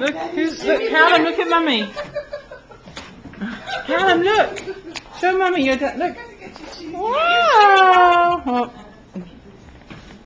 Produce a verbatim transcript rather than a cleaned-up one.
Look, who's, look, Callum, look at Mummy. Callum, look. Show Mummy your dad. Look.